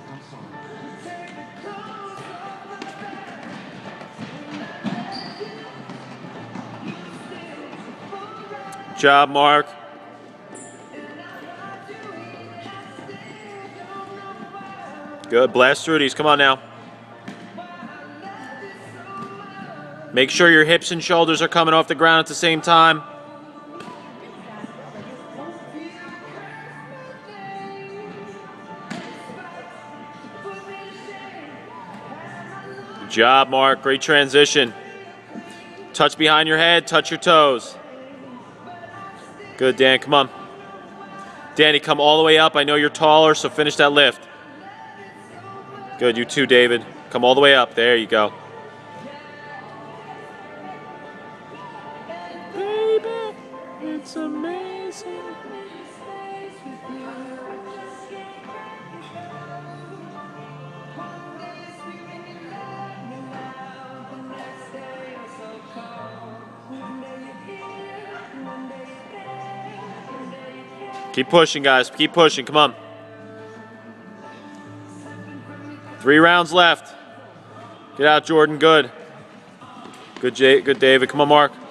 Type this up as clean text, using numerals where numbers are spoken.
Good job, Mark. Good. Blast through these. Come on now. Make sure your hips and shoulders are coming off the ground at the same time. Good job, Mark. Great transition. Touch behind your head. Touch your toes. Good, Dan. Come on. Danny, come all the way up. I know you're taller, so finish that lift. Good. You too, David. Come all the way up. There you go. Baby, it's amazing. Keep pushing, guys. Keep pushing. Come on. 3 rounds left. Get out, Jordan. Good. Good, David. Come on, Mark.